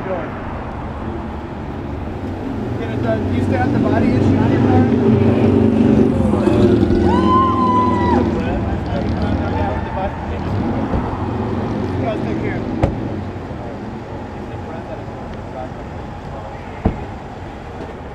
Kenneth, do you still have the body issue?